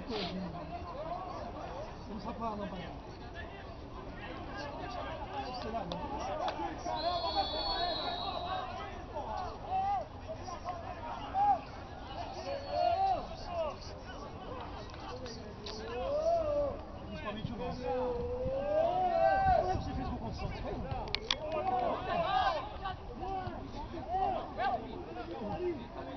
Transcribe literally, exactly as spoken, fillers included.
Não sabe falar não, pai. Principalmente o nosso. Como é que você fez com condição? Foi?